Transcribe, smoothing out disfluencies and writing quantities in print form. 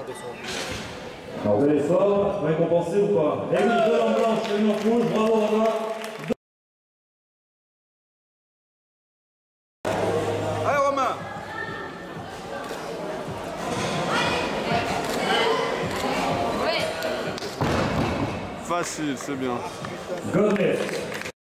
Alors vous allez fort, récompensé ou pas? Et oui, 2 en blanche et 1 en rouge, bravo Romain. Allez Romain. Facile, c'est bien. Godet.